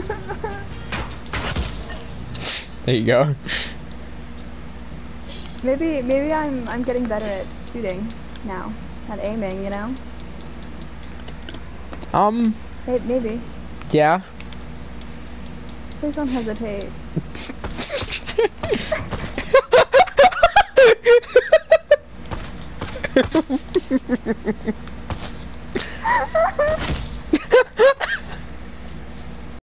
There you go. Maybe I'm getting better at shooting now, at aiming, you know? Maybe. Yeah. Please don't hesitate.